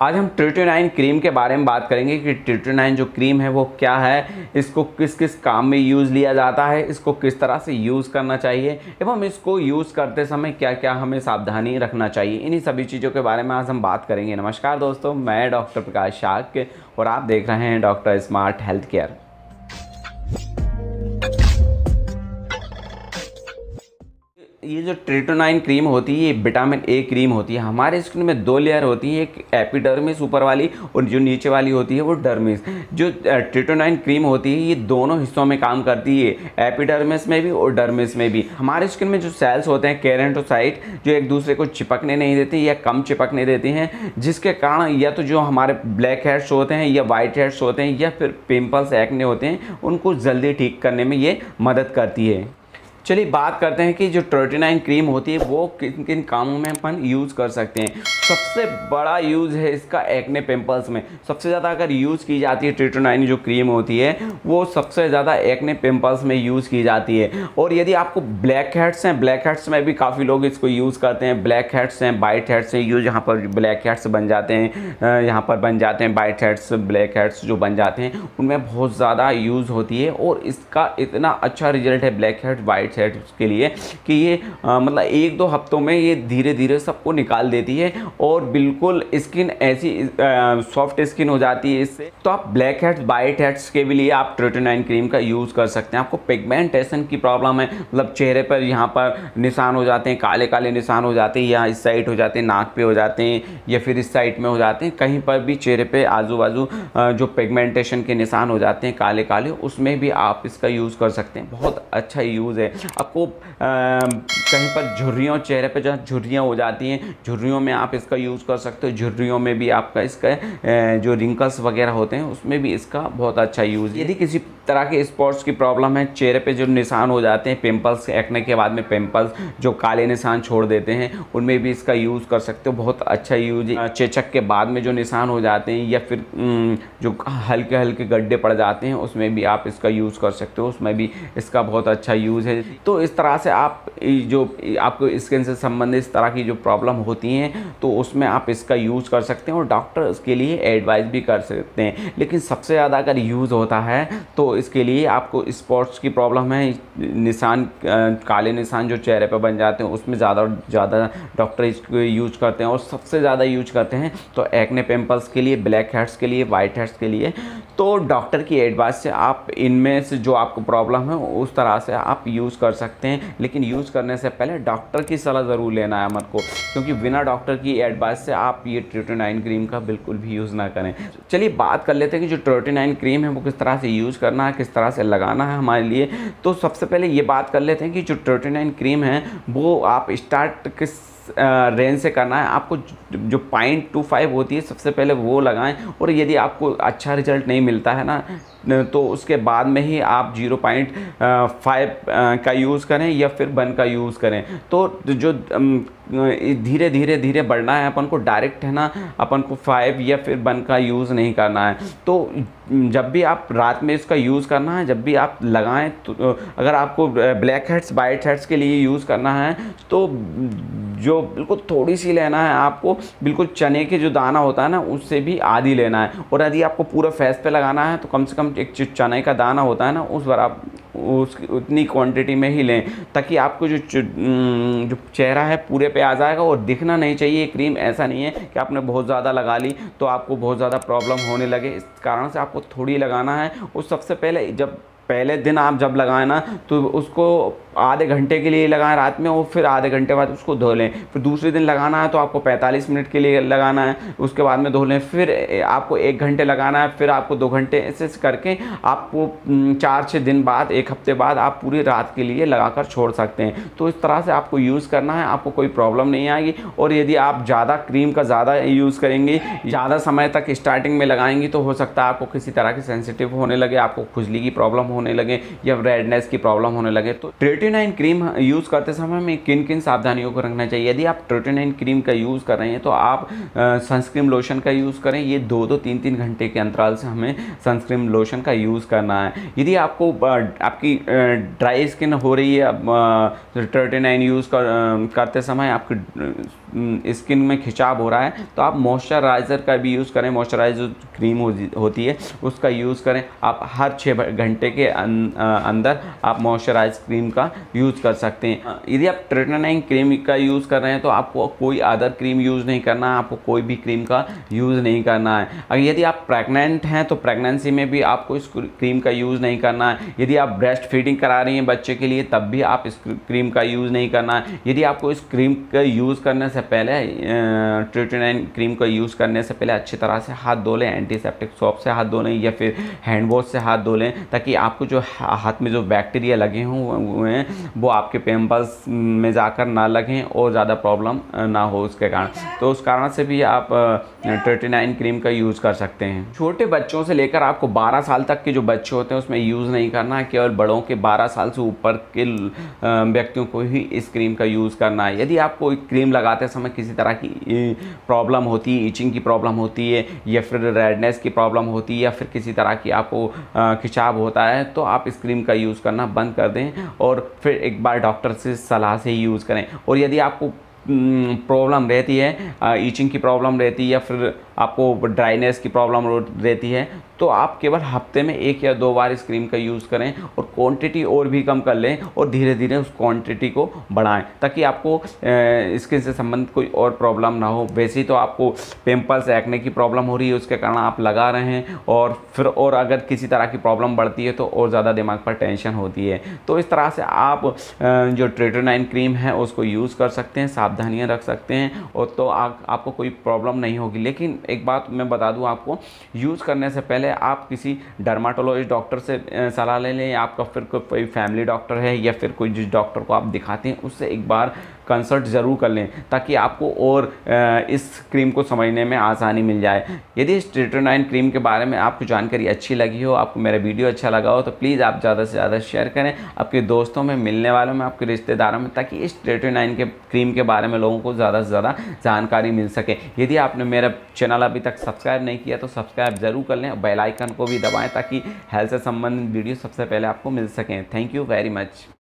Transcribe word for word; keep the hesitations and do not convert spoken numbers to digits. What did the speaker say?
आज हम ट्रिटोनाइन क्रीम के बारे में बात करेंगे कि ट्रिटोनाइन जो क्रीम है वो क्या है, इसको किस किस काम में यूज़ लिया जाता है, इसको किस तरह से यूज़ करना चाहिए एवं इसको यूज़ करते समय क्या क्या हमें सावधानी रखना चाहिए। इन्हीं सभी चीज़ों के बारे में आज हम बात करेंगे। नमस्कार दोस्तों, मैं डॉक्टर प्रकाश शाक्य और आप देख रहे हैं डॉक्टर स्मार्ट हेल्थ केयर। ये जो ट्रिटोनाइन क्रीम होती है ये विटामिन ए क्रीम होती है। हमारे स्किन में दो लेयर होती है, एक एपिडर्मिस ऊपर वाली और जो नीचे वाली होती है वो डर्मिस। जो ट्रिटोनाइन क्रीम होती है ये दोनों हिस्सों में काम करती है, एपिडर्मिस में भी और डर्मिस में भी। हमारे स्किन में जो सेल्स होते हैं केराटिनोसाइट, जो एक दूसरे को चिपकने नहीं देते या कम चिपकने देते हैं, जिसके कारण या तो जो हमारे ब्लैक हेड्स होते हैं या वाइट हेड्स होते हैं या फिर पिंपल्स एक्ने होते हैं, उनको जल्दी ठीक करने में ये मदद करती है। चलिए बात करते हैं कि जो ट्रिटोनाइन क्रीम होती है वो किन किन कामों में अपन यूज़ कर सकते हैं। सबसे बड़ा यूज़ है इसका एक्ने पिंपल्स में। सबसे ज़्यादा अगर यूज़ की जाती है ट्रिटोनाइन जो क्रीम होती है वो सबसे ज़्यादा एक्ने पिंपल्स में यूज़ की जाती है। और यदि आपको ब्लैक हेड्स हैं, ब्लैक हेड्स में भी काफ़ी लोग इसको यूज़ करते हैं। ब्लैक हेड्स हैं, वाइट हेड्स हैं, यूज यहाँ पर ब्लैक हेड्स बन जाते हैं, यहाँ पर बन जाते हैं वाइट हेड्स, ब्लैक हेड्स जो बन जाते हैं उनमें बहुत ज़्यादा यूज़ होती है। और इसका इतना अच्छा रिजल्ट है ब्लैक हेड वाइट हेड के लिए कि ये आ, मतलब एक दो हफ्तों में ये धीरे धीरे सबको निकाल देती है और बिल्कुल स्किन ऐसी सॉफ्ट स्किन हो जाती है इससे। तो आप ब्लैक हेड्स वाइट हेड्स के भी लिए आप ट्रिटोनाइन क्रीम का यूज़ कर सकते हैं। आपको पिगमेंटेशन की प्रॉब्लम है, मतलब चेहरे पर यहाँ पर निशान हो जाते हैं, काले काले निशान हो जाते हैं, या इस साइड हो जाते हैं, नाक पे हो जाते हैं या फिर इस साइड में हो जाते हैं, कहीं पर भी चेहरे पे आजू बाजू जो पिगमेंटेशन के निशान हो जाते हैं काले काले, उसमें भी आप इसका यूज़ कर सकते हैं। बहुत अच्छा यूज़ है। आपको आ, कहीं पर झुर्रियों, चेहरे पे जहाँ झुर्रियाँ हो जाती हैं, झुर्रियों में आप इसका यूज़ कर सकते हो। झुर्रियों में भी आपका इसका आ, जो रिंकल्स वगैरह होते हैं उसमें भी इसका बहुत अच्छा यूज़ है। यदि किसी तरह के स्पॉट्स की प्रॉब्लम है, चेहरे पे जो निशान हो जाते हैं, पिंपल्स, एक्ने के बाद में पिंपल्स जो काले निशान छोड़ देते हैं, उनमें भी इसका यूज़ कर सकते हो। बहुत अच्छा यूज़ है। चेचक के बाद में जो निशान हो जाते हैं या फिर जो हल्के हल्के गड्ढे पड़ जाते हैं उसमें भी आप इसका यूज़ कर सकते हो, उसमें भी इसका बहुत अच्छा यूज़ है। तो इस तरह से आप जो आपको स्किन से संबंधित इस तरह की जो प्रॉब्लम होती हैं तो उसमें आप इसका यूज़ कर सकते हैं और डॉक्टर इसके लिए एडवाइस भी कर सकते हैं। लेकिन सबसे ज़्यादा अगर यूज़ होता है तो इसके लिए आपको स्पॉट्स की प्रॉब्लम है, निशान, काले निशान जो चेहरे पर बन जाते हैं, उसमें ज़्यादा ज़्यादा डॉक्टर इसको यूज करते हैं। और सबसे ज़्यादा यूज करते हैं तो एक्ने पिंपल्स के लिए, ब्लैक हेड्स के लिए, वाइट हेड्स के लिए। तो डॉक्टर की एडवाइस से आप इनमें से जो आपको प्रॉब्लम है उस तरह से आप यूज़ कर सकते हैं। लेकिन यूज़ करने से पहले डॉक्टर की सलाह ज़रूर लेना है मन को, क्योंकि बिना डॉक्टर की एडवाइस से आप ये ट्रिटोनाइन क्रीम का बिल्कुल भी यूज़ ना करें। चलिए बात कर लेते हैं कि जो ट्रिटोनाइन क्रीम है वो किस तरह से यूज़ करना है, किस तरह से लगाना है हमारे लिए। तो सबसे पहले ये बात कर लेते हैं कि जो ट्रिटोनाइन क्रीम है वो आप स्टार्ट किस रेंज से करना है। आपको जो पॉइंट टू फाइव होती है सबसे पहले वो लगाएं, और यदि आपको अच्छा रिजल्ट नहीं मिलता है ना तो उसके बाद में ही आप जीरो पॉइंट फाइव का यूज़ करें या फिर वन का यूज़ करें। तो जो धीरे धीरे धीरे बढ़ना है अपन को, डायरेक्ट है ना अपन को फाइव या फिर वन का यूज़ नहीं करना है। तो जब भी आप रात में इसका यूज़ करना है, जब भी आप लगाएं, तो अगर आपको ब्लैक हेड्स वाइट हेड्स के लिए यूज़ करना है तो जो बिल्कुल थोड़ी सी लेना है आपको, बिल्कुल चने के जो दाना होता है ना उससे भी आधी लेना है। और यदि आपको पूरा फेस पे लगाना है तो कम से कम एक चने का दाना होता है ना उस बार आप उस उतनी क्वांटिटी में ही लें, ताकि आपको जो जो चेहरा है पूरे पे आ जाएगा और दिखना नहीं चाहिए। क्रीम ऐसा नहीं है कि आपने बहुत ज़्यादा लगा ली तो आपको बहुत ज़्यादा प्रॉब्लम होने लगे, इस कारण से आपको थोड़ी लगाना है। और सबसे पहले जब पहले दिन आप जब लगाएं ना तो उसको आधे घंटे के लिए लगाएं रात में, और फिर आधे घंटे बाद उसको धो लें। फिर दूसरे दिन लगाना है तो आपको पैंतालीस मिनट के लिए लगाना है, उसके बाद में धो लें। फिर आपको एक घंटे लगाना है, फिर आपको दो घंटे, ऐसे करके आपको चार छः दिन बाद, एक हफ्ते बाद आप पूरी रात के लिए लगाकर छोड़ सकते हैं। तो इस तरह से आपको यूज़ करना है, आपको कोई प्रॉब्लम नहीं आएगी। और यदि आप ज़्यादा क्रीम का ज़्यादा यूज़ करेंगे, ज़्यादा समय तक स्टार्टिंग में लगाएंगी तो हो सकता है आपको किसी तरह की सेंसिटिव होने लगे, आपको खुजली की प्रॉब्लम होने लगे या रेडनेस की प्रॉब्लम होने लगे। तो ट्रेटिनाइन क्रीम यूज़ करते समय में किन किन सावधानियों को रखना चाहिए। यदि आप ट्रेटिनाइन क्रीम का यूज़ कर रहे हैं तो आप सनस्क्रीन लोशन का यूज़ करें। ये दो दो तीन तीन घंटे के अंतराल से हमें सनस्क्रीन लोशन का यूज़ करना है। यदि आपको आपकी ड्राई स्किन हो रही है ट्रेटिनाइन यूज़ कर, करते समय आपकी स्किन में खिंचाव हो रहा है तो आप मॉइस्चराइज़र का भी यूज़ करें। मॉइस्चराइजर क्रीम होती है उसका यूज़ करें। आप हर छः घंटे के अंदर आप मॉइस्चराइज क्रीम का यूज़ कर सकते हैं। यदि आप ट्रेटिनाइन क्रीम का यूज़ कर रहे हैं तो आपको कोई अदर क्रीम यूज़ नहीं करना है, आपको कोई भी क्रीम का यूज़ नहीं करना है। अगर यदि आप प्रेग्नेंट हैं तो प्रेगनेंसी में भी आपको इस क्रीम का यूज़ नहीं करना है। यदि आप ब्रेस्ट फीडिंग करा रही हैं बच्चे के लिए तब भी आप इस क्रीम का यूज़ नहीं करना है। यदि आपको इस क्रीम का यूज़ करने से पहले ट्रेटिनाइन क्रीम का यूज़ करने से पहले अच्छी तरह से हाथ धो लें, एंटीसेप्टिक सॉप से हाथ धो लें या फिर हैंड वॉश से हाथ धो लें, ताकि आपको जो हाथ में जो बैक्टीरिया लगे हुए हैं वो आपके पिंपल्स में जाकर ना लगें और ज़्यादा प्रॉब्लम ना हो उसके कारण। तो उस कारण से भी आप ट्रेटिनाइन क्रीम का यूज़ कर सकते हैं। छोटे बच्चों से लेकर आपको बारह साल तक के जो बच्चे होते हैं उसमें यूज़ नहीं करना है। केवल बड़ों के बारह साल से ऊपर के व्यक्तियों को ही इस क्रीम का यूज़ करना है। यदि आपको क्रीम लगाते समय किसी तरह की प्रॉब्लम होती है, इचिंग की प्रॉब्लम होती है या फिर रेडनेस की प्रॉब्लम होती है या फिर किसी तरह की आपको खिंचाव होता है तो आप इस क्रीम का यूज़ करना बंद कर दें और फिर एक बार डॉक्टर से सलाह से ही यूज़ करें। और यदि आपको प्रॉब्लम रहती है, ईचिंग की प्रॉब्लम रहती है या फिर आपको ड्राइनेस की प्रॉब्लम रहती है तो आप केवल हफ्ते में एक या दो बार इस क्रीम का यूज़ करें और क्वांटिटी और भी कम कर लें और धीरे धीरे उस क्वांटिटी को बढ़ाएं ताकि आपको स्किन से संबंधित कोई और प्रॉब्लम ना हो। वैसे ही तो आपको पिंपल्स, एक्ने की प्रॉब्लम हो रही है उसके कारण आप लगा रहे हैं और फिर और अगर किसी तरह की प्रॉब्लम बढ़ती है तो और ज़्यादा दिमाग पर टेंशन होती है। तो इस तरह से आप जो ट्रेटिनाइन क्रीम है उसको यूज़ कर सकते हैं, सावधानियाँ रख सकते हैं और तो आ, आपको कोई प्रॉब्लम नहीं होगी। लेकिन एक बात मैं बता दूं आपको, यूज़ करने से पहले आप किसी डर्माटोलॉजिस्ट डॉक्टर से सलाह ले लें। आपका फिर कोई फैमिली डॉक्टर है या फिर कोई जिस डॉक्टर को आप दिखाते हैं उससे एक बार कंसल्ट ज़रूर कर लें ताकि आपको और इस क्रीम को समझने में आसानी मिल जाए। यदि इस ट्रेटिनाइन क्रीम के बारे में आपको जानकारी अच्छी लगी हो, आपको मेरा वीडियो अच्छा लगा हो तो प्लीज़ आप ज़्यादा से ज़्यादा शेयर करें आपके दोस्तों में, मिलने वालों में, आपके रिश्तेदारों में, ताकि इस ट्रेटिनाइन के क्रीम के बारे में लोगों को ज़्यादा से ज़्यादा जानकारी मिल सके। यदि आपने मेरा चैनल अभी तक सब्सक्राइब नहीं किया तो सब्सक्राइब ज़रूर कर लें, बेल आइकन को भी दबाएँ ताकि हेल्थ से संबंधित वीडियो सबसे पहले आपको मिल सकें। Thank you very much.